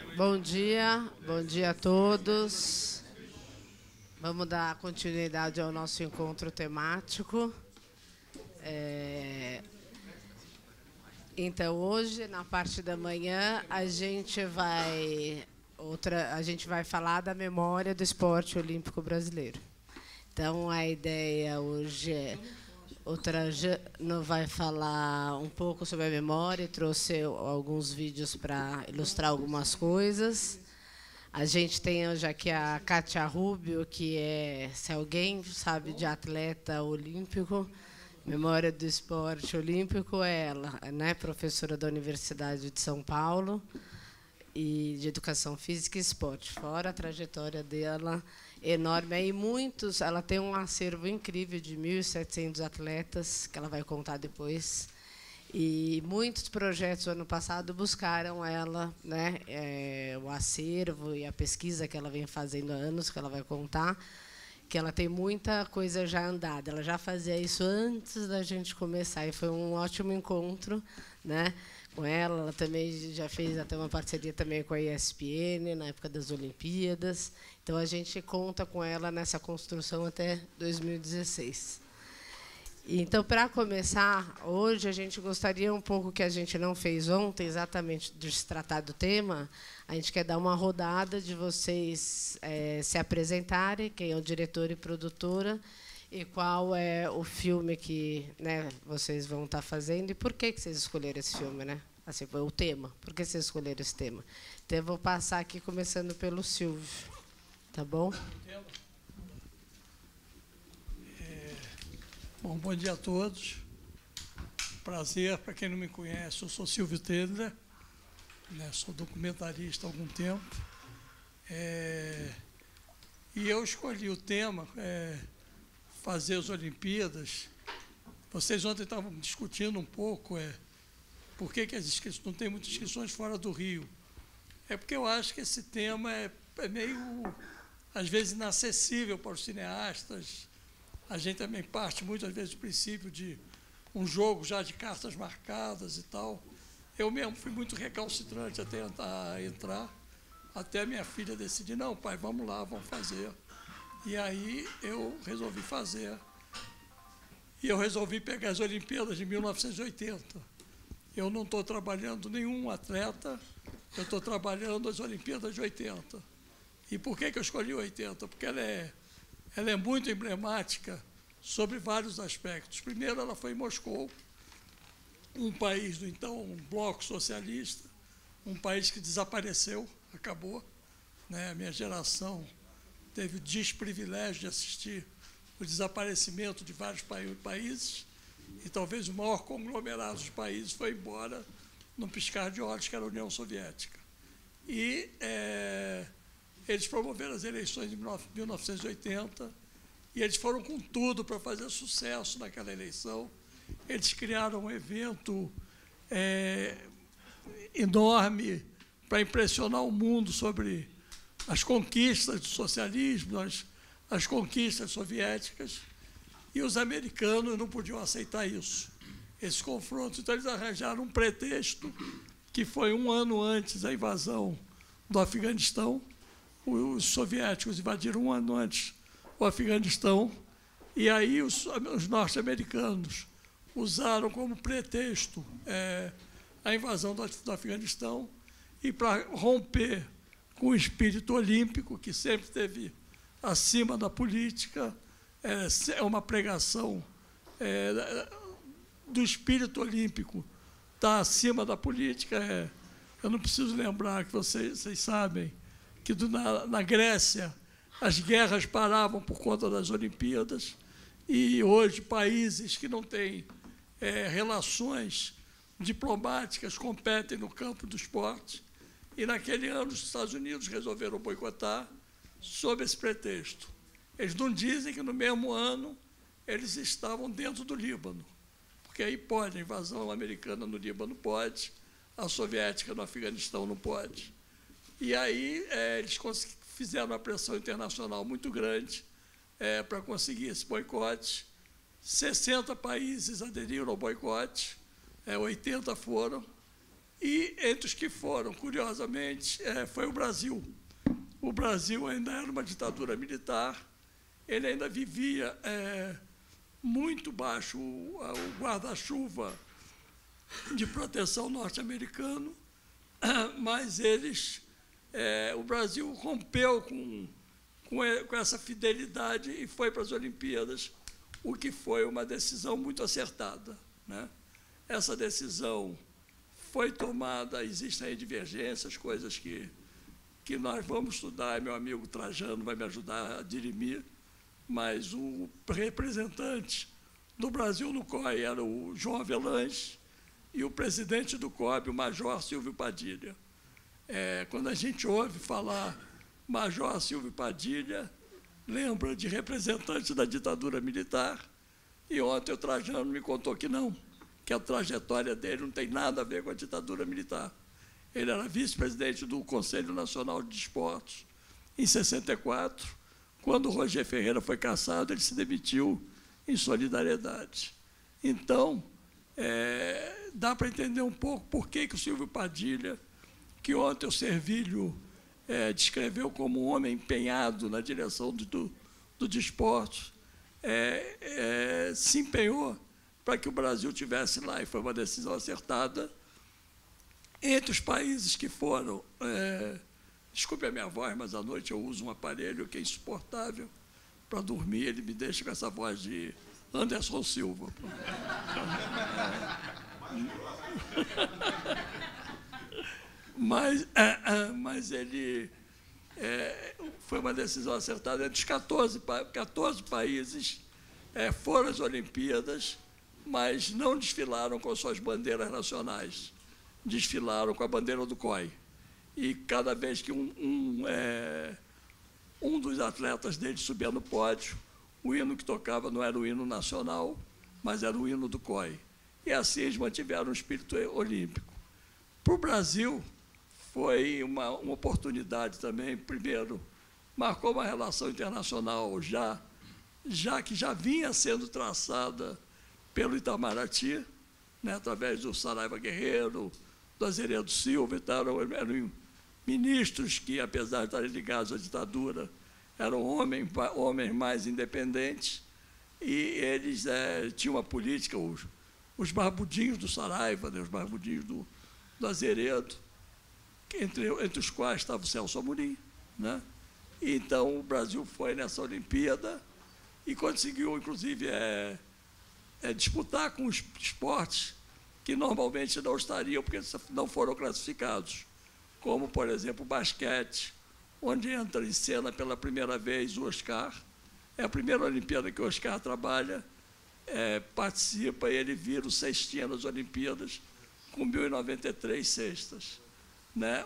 Bom dia a todos. Vamos dar continuidade ao nosso encontro temático. Então, hoje, na parte da manhã, a gente vai falar da memória do esporte olímpico brasileiro. Então, a ideia hoje é... O Trajano vai falar um pouco sobre a memória, trouxe alguns vídeos para ilustrar algumas coisas. A gente tem hoje aqui a Kátia Rubio, que é, se alguém sabe de atleta olímpico, memória do esporte olímpico, é ela, né? Professora da Universidade de São Paulo e de Educação Física e Esporte. Fora a trajetória dela enorme. Aí ela tem um acervo incrível de 1.700 atletas, que ela vai contar depois. E muitos projetos, ano passado, buscaram ela, né, o acervo e a pesquisa que ela vem fazendo há anos, que ela vai contar, que ela tem muita coisa já andada. Ela já fazia isso antes da gente começar, e foi um ótimo encontro, né, com ela. Ela também já fez até uma parceria também com a ESPN, na época das Olimpíadas. Então, a gente conta com ela nessa construção até 2016. Então, para começar, hoje a gente gostaria um pouco, que a gente não fez ontem, exatamente de se tratar do tema, a gente quer dar uma rodada de vocês se apresentarem, quem é o diretor e produtora, e qual é o filme que, né, vocês vão estar fazendo, e por que vocês escolheram esse filme, né? Assim, foi o tema. Por que vocês escolheram esse tema? Então, eu vou passar aqui, começando pelo Silvio. Tá bom? Bom dia a todos. Prazer, para quem não me conhece, eu sou Silvio Tedler, né, sou documentarista há algum tempo. E eu escolhi o tema, fazer as Olimpíadas. Vocês ontem estavam discutindo um pouco por que as inscrições, não tem muitas inscrições fora do Rio. É porque eu acho que esse tema é meio, às vezes, inacessível para os cineastas. A gente também parte, muitas vezes, do princípio de um jogo já de cartas marcadas e tal. Eu mesmo fui muito recalcitrante até entrar, até minha filha decidir, não, pai, vamos lá, vamos fazer. E aí eu resolvi fazer. E eu resolvi pegar as Olimpíadas de 1980. Eu não estou trabalhando nenhum atleta, eu estou trabalhando as Olimpíadas de 80. E por que eu escolhi 80? Porque ela é muito emblemática sobre vários aspectos. Primeiro, ela foi em Moscou, um país do então bloco socialista, um país que desapareceu, acabou, né? A minha geração teve o desprivilégio de assistir o desaparecimento de vários países, e talvez o maior conglomerado dos países foi embora num piscar de olhos, que era a União Soviética. E eles promoveram as eleições de 1980, e eles foram com tudo para fazer sucesso naquela eleição. Eles criaram um evento enorme para impressionar o mundo sobre as conquistas do socialismo, as conquistas soviéticas, e os americanos não podiam aceitar isso, esses confrontos. Então, eles arranjaram um pretexto, que foi um ano antes da invasão do Afeganistão. Os soviéticos invadiram um ano antes o Afeganistão, e aí os norte-americanos usaram como pretexto a invasão do Afeganistão, e para romper com o espírito olímpico, que sempre esteve acima da política, é uma pregação do espírito olímpico, está acima da política. Eu não preciso lembrar, que vocês sabem, que na Grécia as guerras paravam por conta das Olimpíadas, e hoje países que não têm relações diplomáticas competem no campo do esporte, e naquele ano os Estados Unidos resolveram boicotar sob esse pretexto. Eles não dizem que no mesmo ano eles estavam dentro do Líbano, porque aí pode, a invasão americana no Líbano pode, a soviética no Afeganistão não pode. E aí eles fizeram uma pressão internacional muito grande para conseguir esse boicote. 60 países aderiram ao boicote, 80 foram, E entre os que foram, curiosamente, foi o Brasil. O Brasil ainda era uma ditadura militar, ele ainda vivia muito baixo o guarda-chuva de proteção norte-americano, mas o Brasil rompeu com essa fidelidade e foi para as Olimpíadas, o que foi uma decisão muito acertada, né? Essa decisão foi tomada, existem aí divergências, coisas que nós vamos estudar, e meu amigo Trajano vai me ajudar a dirimir, mas o representante do Brasil no COI era o João Avelange e o presidente do COB, o Major Silvio Padilha. Quando a gente ouve falar Major Silvio Padilha, lembra de representante da ditadura militar, e ontem o Trajano me contou que não, que a trajetória dele não tem nada a ver com a ditadura militar. Ele era vice-presidente do Conselho Nacional de Esportes em 64. Quando o Roger Ferreira foi cassado, ele se demitiu em solidariedade. Então, dá para entender um pouco por que o Silvio Padilha, que ontem o Servilho descreveu como um homem empenhado na direção do desporto, se empenhou para que o Brasil tivesse lá, e foi uma decisão acertada. Entre os países que foram... desculpe a minha voz, mas à noite eu uso um aparelho que é insuportável para dormir, ele me deixa com essa voz de Anderson Silva. Mas ele... foi uma decisão acertada. Entre os 14 países foram às Olimpíadas, mas não desfilaram com suas bandeiras nacionais, desfilaram com a bandeira do COI. E cada vez que um dos atletas deles subia no pódio, o hino que tocava não era o hino nacional, mas era o hino do COI. E assim eles mantiveram o espírito olímpico. Para o Brasil, foi uma oportunidade também. Primeiro, marcou uma relação internacional que já vinha sendo traçada pelo Itamaraty, né, através do Saraiva Guerreiro, do Azeredo Silva e tal. Eram ministros que, apesar de estarem ligados à ditadura, eram homens mais independentes, e eles tinham uma política, os barbudinhos do Saraiva, né, os barbudinhos do Azeredo, entre os quais estava o Celso Amorim, né? Então, o Brasil foi nessa Olimpíada e conseguiu, inclusive, disputar com os esportes que normalmente não estariam, porque não foram classificados, como, por exemplo, o basquete, onde entra em cena pela primeira vez o Oscar. É a primeira Olimpíada que o Oscar trabalha, participa, e ele vira o cestinha nas Olimpíadas, com 1.093 cestas. Né?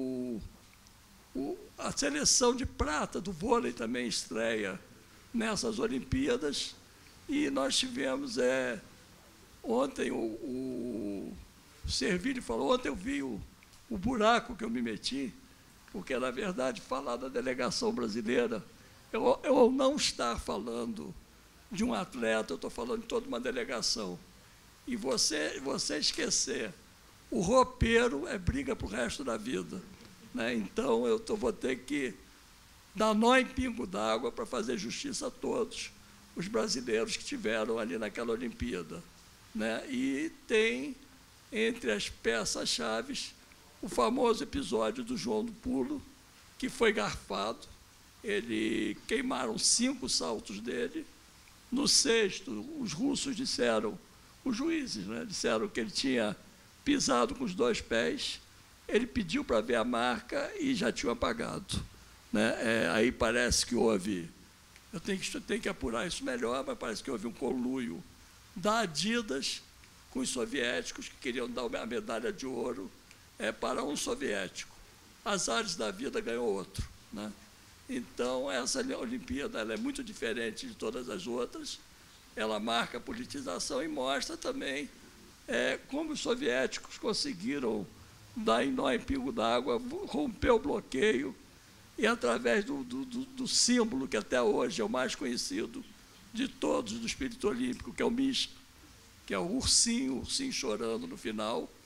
A seleção de prata do vôlei também estreia nessas Olimpíadas, e nós tivemos, ontem o Servilho falou, ontem eu vi o buraco que eu me meti, porque, na verdade, falar da delegação brasileira, eu não estar falando de um atleta, eu estou falando de toda uma delegação. E você esquecer o roupeiro briga para o resto da vida, né? Então, eu vou ter que dar nó em pingo d'água para fazer justiça a todos os brasileiros que estiveram ali naquela Olimpíada, né? E tem, entre as peças-chaves, o famoso episódio do João do Pulo, que foi garfado. Queimaram 5 saltos dele. No 6º, os russos disseram, os juízes, né, disseram que ele tinha pisado com os 2 pés. Ele pediu para ver a marca e já tinha apagado, né? Aí parece que houve, eu tenho que apurar isso melhor, mas parece que houve um conluio da Adidas com os soviéticos, que queriam dar a medalha de ouro para um soviético. Azares da vida, ganhou outro, né? Então, essa Olimpíada ela é muito diferente de todas as outras. Ela marca a politização e mostra também como os soviéticos conseguiram dar nó em pingo d'água, romper o bloqueio, e através do símbolo que até hoje é o mais conhecido de todos do espírito olímpico, que é o Misca, que é o ursinho chorando no final,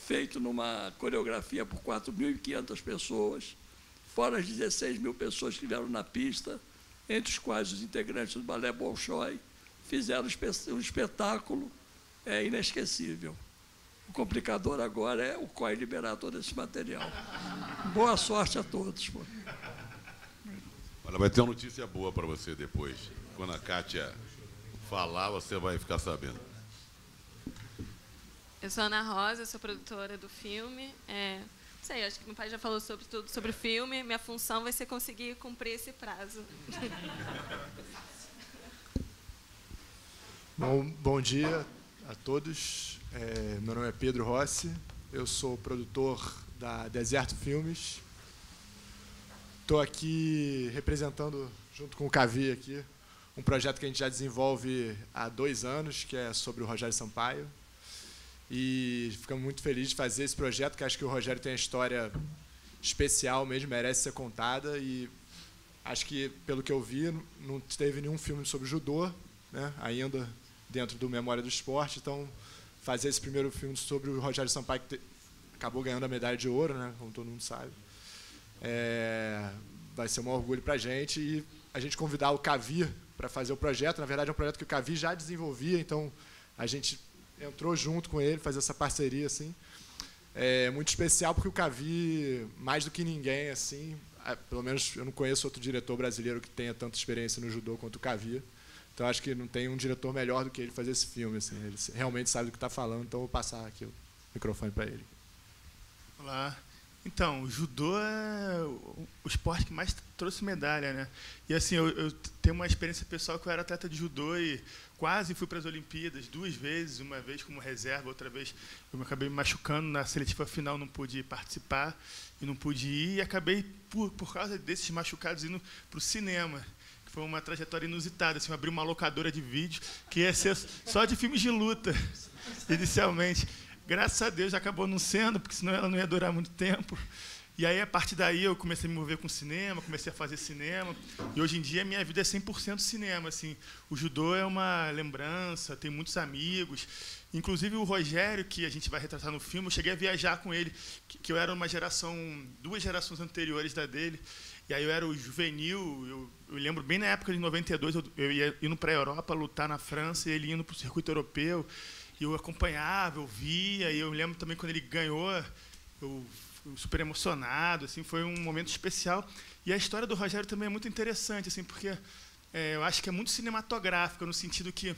feito numa coreografia por 4.500 pessoas, fora as 16 mil pessoas que estiveram na pista, entre os quais os integrantes do Balé Bolshoi, fizeram um espetáculo inesquecível. O complicador agora é o COI liberar todo esse material. Boa sorte a todos. Pô. Olha, vai ter uma notícia boa para você depois. Quando a Kátia falar, você vai ficar sabendo. Eu sou Ana Rosa, sou produtora do filme. Não sei, acho que meu pai já falou sobre tudo sobre o filme. Minha função vai ser conseguir cumprir esse prazo. Bom dia a todos. Meu nome é Pedro Rossi. Eu sou produtor da Deserto Filmes. Estou aqui representando, junto com o Cavi aqui, um projeto que a gente já desenvolve há 2 anos, que é sobre o Rogério Sampaio. E ficamos muito felizes de fazer esse projeto, que acho que o Rogério tem uma história especial mesmo, merece ser contada. E acho que, pelo que eu vi, não teve nenhum filme sobre judô, né, ainda dentro do Memória do Esporte. Então, fazer esse primeiro filme sobre o Rogério Sampaio, que acabou ganhando a medalha de ouro, né, como todo mundo sabe, vai ser um orgulho para a gente. E a gente convidar o Cavi para fazer o projeto. Na verdade, é um projeto que o Cavi já desenvolvia, então a gente entrou junto com ele, fazer essa parceria, assim. É muito especial porque o Cavi, mais do que ninguém, assim, pelo menos eu não conheço outro diretor brasileiro que tenha tanta experiência no judô quanto o Cavi. Então acho que não tem um diretor melhor do que ele fazer esse filme, assim. Ele realmente sabe do que está falando, então eu vou passar aqui o microfone para ele. Olá. Então, o judô é o esporte que mais trouxe medalha, né? E assim, eu tenho uma experiência pessoal que eu era atleta de judô e quase fui para as Olimpíadas 2 vezes, uma vez como reserva, outra vez eu acabei me machucando na seletiva final, não pude participar e não pude ir, e acabei, por causa desses machucados, indo para o cinema, que foi uma trajetória inusitada. Assim, eu abri uma locadora de vídeo que ia ser só de filmes de luta, inicialmente. Graças a Deus acabou não sendo, porque senão ela não ia durar muito tempo. E aí, a partir daí, eu comecei a me mover com cinema, comecei a fazer cinema. E hoje em dia, a minha vida é 100% cinema. Assim. O judô é uma lembrança, tem muitos amigos. Inclusive, o Rogério, que a gente vai retratar no filme, eu cheguei a viajar com ele, que eu era uma geração, 2 gerações anteriores da dele. E aí eu era o juvenil, eu lembro bem na época de 92, eu ia indo para a Europa lutar na França, e ele indo para o circuito europeu. E eu acompanhava, eu via, e eu lembro também quando ele ganhou, eu fui super emocionado, assim, foi um momento especial. E a história do Rogério também é muito interessante, assim, porque eu acho que é muito cinematográfica, no sentido que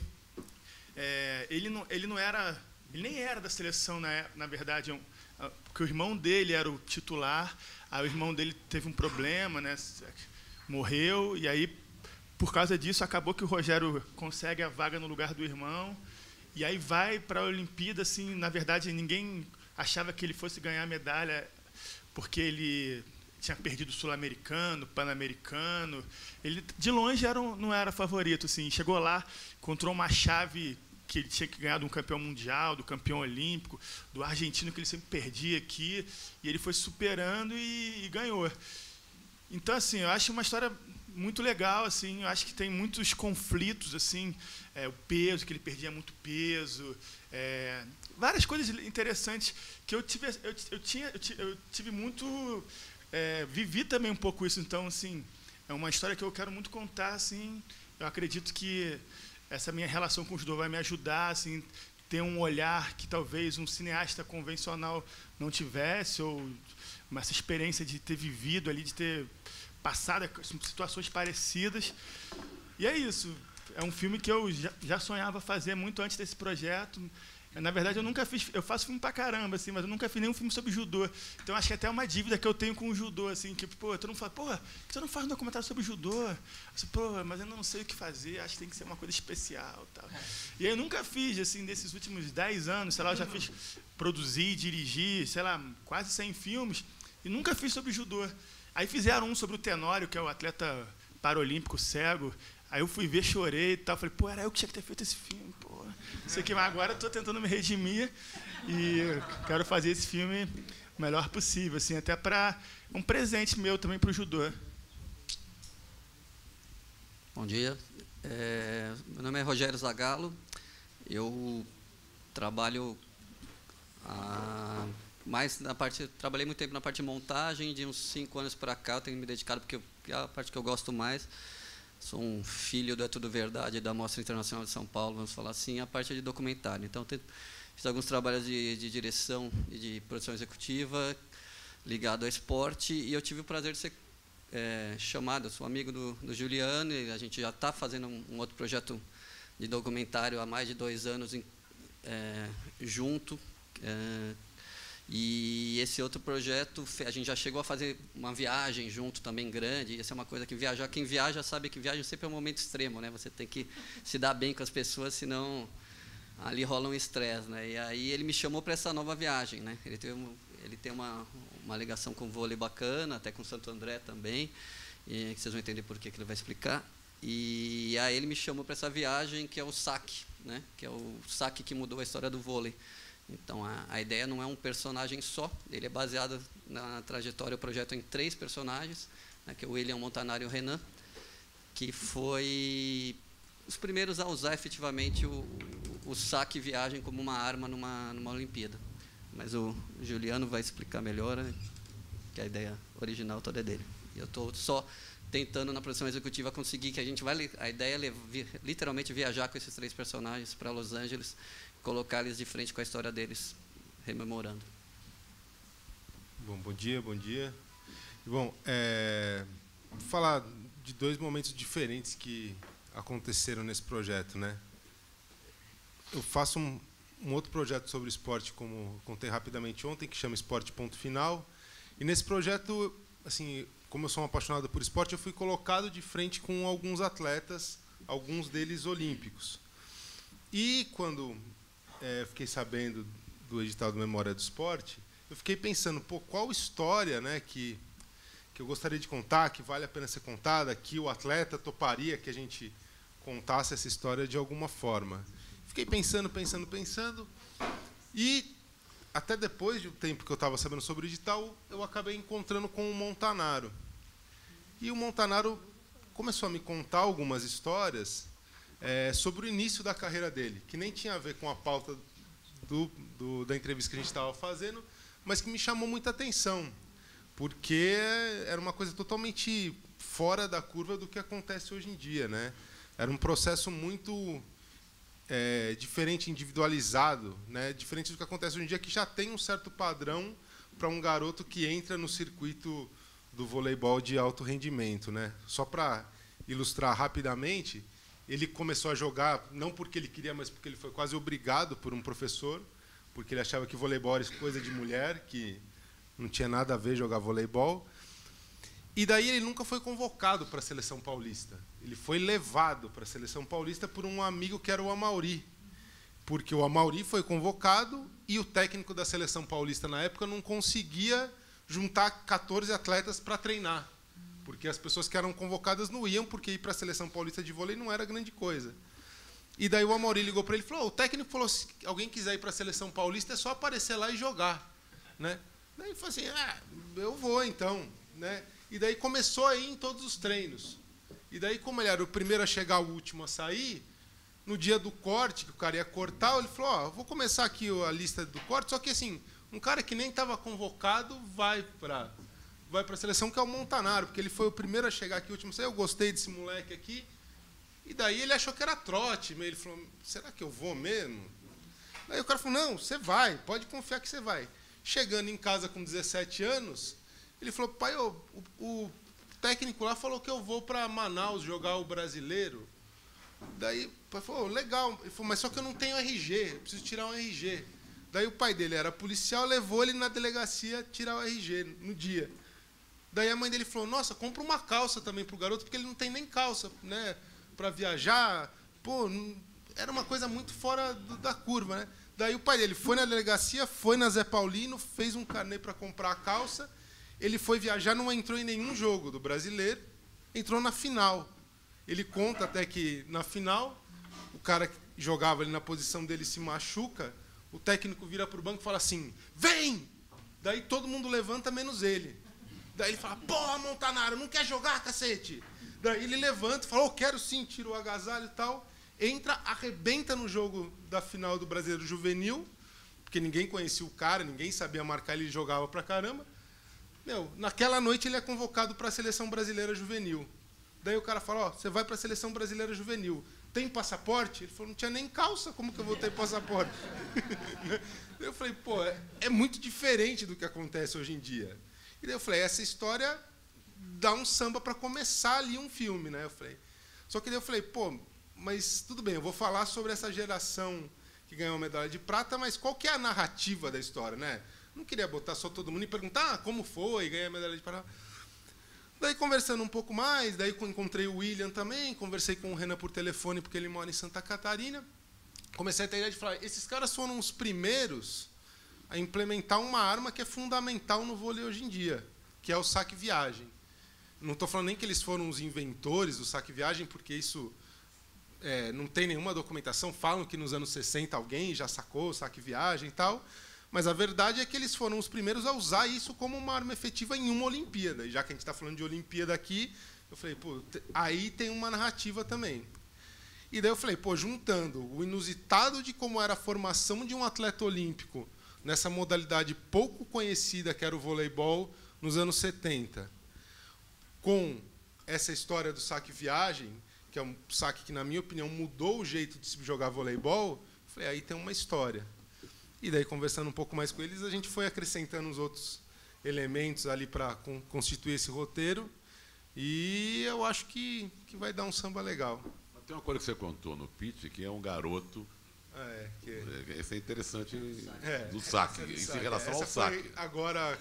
ele nem era da seleção, na verdade, porque o irmão dele era o titular, aí o irmão dele teve um problema, né, morreu, e aí, por causa disso, acabou que o Rogério consegue a vaga no lugar do irmão. E aí vai para a Olimpíada, assim, na verdade, ninguém achava que ele fosse ganhar a medalha, porque ele tinha perdido o Sul-Americano, Pan-Americano. Ele, de longe, não era favorito. Assim. Chegou lá, encontrou uma chave que ele tinha que ganhar de um campeão mundial, do campeão olímpico, do argentino, que ele sempre perdia aqui. E ele foi superando e ganhou. Então, assim, eu acho uma história muito legal, assim, eu acho que tem muitos conflitos, assim, o peso, que ele perdia muito peso, várias coisas interessantes que eu tive muito, vivi também um pouco isso. Então, assim, é uma história que eu quero muito contar, assim, eu acredito que essa minha relação com o judô vai me ajudar, assim, ter um olhar que talvez um cineasta convencional não tivesse, ou essa experiência de ter vivido ali, de ter passado situações parecidas. E é isso. É um filme que eu já sonhava fazer muito antes desse projeto. Na verdade, eu nunca fiz... Eu faço filme pra caramba, assim, mas eu nunca fiz nenhum filme sobre judô. Então, acho que é até uma dívida que eu tenho com o judô, assim, que, todo mundo fala, por que você não faz um documentário sobre judô? Eu disse, mas eu não sei o que fazer, acho que tem que ser uma coisa especial. Tal. E aí eu nunca fiz, assim, desses últimos 10 anos, sei lá, eu já fiz produzir, dirigir, sei lá, quase 100 filmes, e nunca fiz sobre judô. Aí fizeram um sobre o Tenório, que é o atleta paralímpico cego. Aí eu fui ver, chorei e tal. Falei, era eu que tinha que ter feito esse filme, pô. Sei que agora estou tentando me redimir e quero fazer esse filme o melhor possível, assim, até para um presente meu também para o judô. Bom dia. Meu nome é Rogério Zagallo. Eu trabalho Mas trabalhei muito tempo na parte de montagem, de uns 5 anos para cá eu tenho me dedicado, porque é a parte que eu gosto mais. Sou um filho do É Tudo Verdade, da Mostra Internacional de São Paulo, vamos falar assim, a parte de documentário. Então, fiz alguns trabalhos de direção e de produção executiva ligado ao esporte, e eu tive o prazer de ser chamado, eu sou amigo do Juliano, e a gente já está fazendo um outro projeto de documentário há mais de 2 anos junto. E esse outro projeto, a gente já chegou a fazer uma viagem junto também grande. E essa é uma coisa que quem viaja sabe que viagem sempre é um momento extremo, né? Você tem que se dar bem com as pessoas, senão ali rola um estresse, né? E aí ele me chamou para essa nova viagem, né? Ele tem uma ligação com o vôlei bacana, até com o Santo André também, que vocês vão entender por que ele vai explicar. E aí ele me chamou para essa viagem, que é o saque, né? Que é o saque que mudou a história do vôlei. Então, a ideia não é um personagem só, ele é baseado na trajetória, o projeto em 3 personagens, né, que é o William, Montanari e o Renan, que foi os primeiros a usar efetivamente o saque e viagem como uma arma numa Olimpíada. Mas o Juliano vai explicar melhor, né, que a ideia original toda é dele. E eu estou só tentando, na produção executiva, conseguir que a ideia é literalmente viajar com esses 3 personagens para Los Angeles, colocar eles de frente com a história deles, rememorando. Bom dia, bom dia. Bom, vou falar de 2 momentos diferentes que aconteceram nesse projeto, né? Eu faço um outro projeto sobre esporte, como contei rapidamente ontem, que chama Esporte Ponto Final. E nesse projeto, assim, como eu sou um apaixonado por esporte, eu fui colocado de frente com alguns atletas, alguns deles olímpicos. E quando fiquei sabendo do edital do Memória do Esporte, eu fiquei pensando, qual história, né, que eu gostaria de contar, que vale a pena ser contada, que o atleta toparia que a gente contasse essa história de alguma forma. Fiquei pensando, e até depois do tempo que eu estava sabendo sobre o edital, eu acabei encontrando com o Montanaro. E o Montanaro começou a me contar algumas histórias sobre o início da carreira dele, que nem tinha a ver com a pauta da entrevista que a gente estava fazendo, mas que me chamou muita atenção, porque era uma coisa totalmente fora da curva do que acontece hoje em dia, né? Era um processo muito diferente, individualizado, né? Diferente do que acontece hoje em dia, que já tem um certo padrão para um garoto que entra no circuito do voleibol de alto rendimento, né? Só para ilustrar rapidamente, ele começou a jogar, não porque ele queria, mas porque ele foi quase obrigado por um professor, porque ele achava que voleibol era coisa de mulher, que não tinha nada a ver jogar voleibol. E daí ele nunca foi convocado para a Seleção Paulista. Ele foi levado para a Seleção Paulista por um amigo que era o Amauri, porque o Amauri foi convocado e o técnico da Seleção Paulista, na época, não conseguia juntar 14 atletas para treinar, porque as pessoas que eram convocadas não iam, porque ir para a Seleção Paulista de vôlei não era grande coisa. E daí o Amauri ligou para ele e falou, o técnico falou, se alguém quiser ir para a Seleção Paulista, é só aparecer lá e jogar, né? Daí ele falou assim, eu vou então, né? E daí começou a ir em todos os treinos. E daí, como ele era o primeiro a chegar, o último a sair, no dia do corte, que o cara ia cortar, ele falou, vou começar aqui a lista do corte, só que assim, um cara que nem estava convocado vai para a seleção, que é o Montanaro, porque ele foi o primeiro a chegar aqui, o último a sair, eu gostei desse moleque aqui. E daí ele achou que era trote, ele falou, será que eu vou mesmo? Daí o cara falou, não, você vai, pode confiar que você vai. Chegando em casa com 17 anos, ele falou, pai, o técnico lá falou que eu vou para Manaus jogar o Brasileiro. Daí o pai falou, legal. Ele falou, mas só que eu não tenho RG, eu preciso tirar um RG. Daí o pai dele era policial, levou ele na delegacia tirar o RG no dia. Daí a mãe dele falou, nossa, compra uma calça também para o garoto, porque ele não tem nem calça, né, para viajar. Pô, era uma coisa muito fora da curva, né? Daí o pai dele foi na delegacia, foi na Zé Paulino, fez um carnê para comprar a calça. Ele foi viajar, não entrou em nenhum jogo do Brasileiro, entrou na final. Ele conta até que, na final, o cara que jogava ali na posição dele se machuca, o técnico vira para o banco e fala assim, vem! Daí todo mundo levanta, menos ele. Daí ele fala, porra, Montanaro, não quer jogar, cacete? Daí ele levanta e fala, quero sim, tira o agasalho e tal. Entra, arrebenta no jogo da final do Brasileiro Juvenil, porque ninguém conhecia o cara, ninguém sabia marcar, ele jogava pra caramba. Meu, naquela noite ele é convocado para a Seleção Brasileira Juvenil. Daí o cara fala, ó, você vai para a Seleção Brasileira Juvenil. Tem passaporte? Ele falou, não tinha nem calça, como que eu vou ter passaporte? Eu falei, pô, é muito diferente do que acontece hoje em dia. E daí eu falei, essa história dá um samba para começar ali um filme, né? Eu falei, só que daí eu falei, pô, mas tudo bem, eu vou falar sobre essa geração que ganhou a medalha de prata, mas qual que é a narrativa da história, né? Não queria botar só todo mundo e perguntar como foi, ganhar a medalha de prata. Daí, conversando um pouco mais, daí encontrei o William também, conversei com o Renan por telefone, porque ele mora em Santa Catarina. Comecei a ter a ideia de falar, esses caras foram os primeiros a implementar uma arma que é fundamental no vôlei hoje em dia, que é o saque-viagem. Não estou falando nem que eles foram os inventores do saque-viagem, porque isso não tem nenhuma documentação. Falam que nos anos 60 alguém já sacou o saque-viagem e tal, mas a verdade é que eles foram os primeiros a usar isso como uma arma efetiva em uma Olimpíada. E já que a gente está falando de Olimpíada aqui, eu falei, pô, aí tem uma narrativa também. E daí eu falei, pô, juntando o inusitado de como era a formação de um atleta olímpico nessa modalidade pouco conhecida que era o voleibol nos anos 70, com essa história do saque-viagem, que é um saque que, na minha opinião, mudou o jeito de se jogar voleibol, eu falei, aí tem uma história. E daí, conversando um pouco mais com eles, a gente foi acrescentando os outros elementos ali para constituir esse roteiro. E eu acho que vai dar um samba legal. Tem uma coisa que você contou no pitch, que é um garoto. Esse é interessante do saque, em relação ao saque. Agora,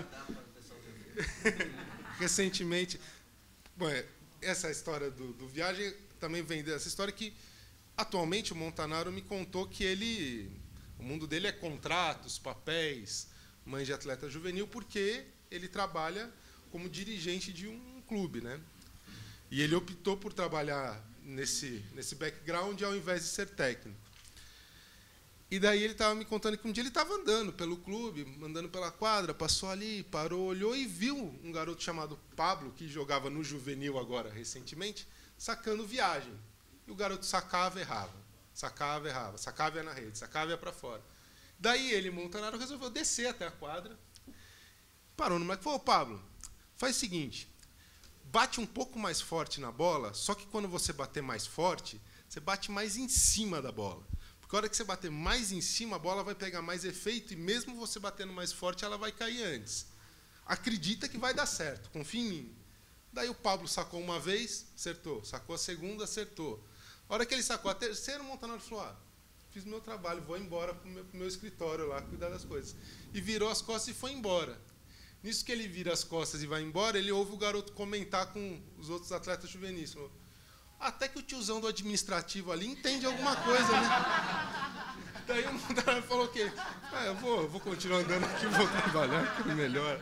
recentemente. Bom, essa história do viagem também vem dessa história que, atualmente, o Montanaro me contou que o mundo dele é contratos, papéis, mãe de atleta juvenil, porque ele trabalha como dirigente de um clube, né? E ele optou por trabalhar nesse background ao invés de ser técnico. E daí ele estava me contando que um dia ele estava andando pelo clube, andando pela quadra, passou ali, parou, olhou e viu um garoto chamado Pablo, que jogava no juvenil agora, recentemente, sacando viagem. E o garoto sacava e errava. Sacava, errava, sacava ia na rede, sacava ia para fora. Daí ele, Montanaro, resolveu descer até a quadra, parou no moleque e falou, Pablo, faz o seguinte, bate um pouco mais forte na bola, só que quando você bater mais forte, você bate mais em cima da bola. Porque a hora que você bater mais em cima, a bola vai pegar mais efeito, e mesmo você batendo mais forte, ela vai cair antes. Acredita que vai dar certo, confia em mim. Daí o Pablo sacou uma vez, acertou. Sacou a segunda, acertou. A hora que ele sacou a terceira, o Montanaro falou, fiz meu trabalho, vou embora para o meu escritório lá, cuidar das coisas. E virou as costas e foi embora. Nisso que ele vira as costas e vai embora, ele ouve o garoto comentar com os outros atletas juvenis. Falou, até que o tiozão do administrativo ali entende alguma coisa, né? Daí o Montanaro falou o quê? Eu vou continuar andando aqui, vou trabalhar, que melhor.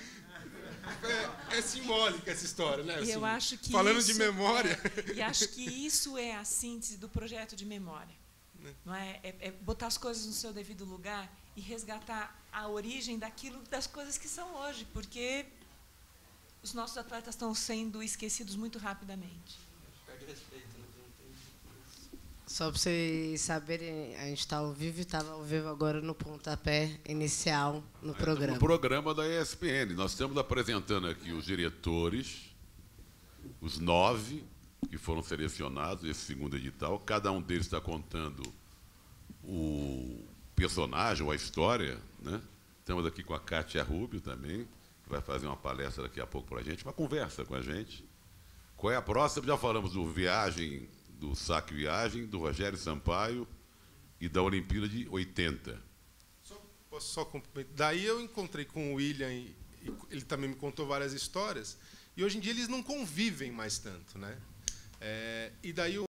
É simbólica essa história, né? Assim, eu acho que falando de memória. E acho que isso é a síntese do projeto de memória. Não é? É botar as coisas no seu devido lugar e resgatar a origem das coisas que são hoje, porque os nossos atletas estão sendo esquecidos muito rapidamente. Só para vocês saberem, a gente está ao vivo e estava ao vivo agora no pontapé inicial no programa. No programa da ESPN. Nós estamos apresentando aqui os diretores, os 9 que foram selecionados, esse segundo edital. Cada um deles está contando o personagem ou a história, né? Estamos aqui com a Kátia Rubio também, que vai fazer uma palestra daqui a pouco para a gente, uma conversa com a gente. Qual é a próxima? Já falamos do Saque Viagem, do Rogério Sampaio e da Olimpíada de 80. Posso só complementar? Daí eu encontrei com o William e ele também me contou várias histórias, e hoje em dia eles não convivem mais tanto, né? E daí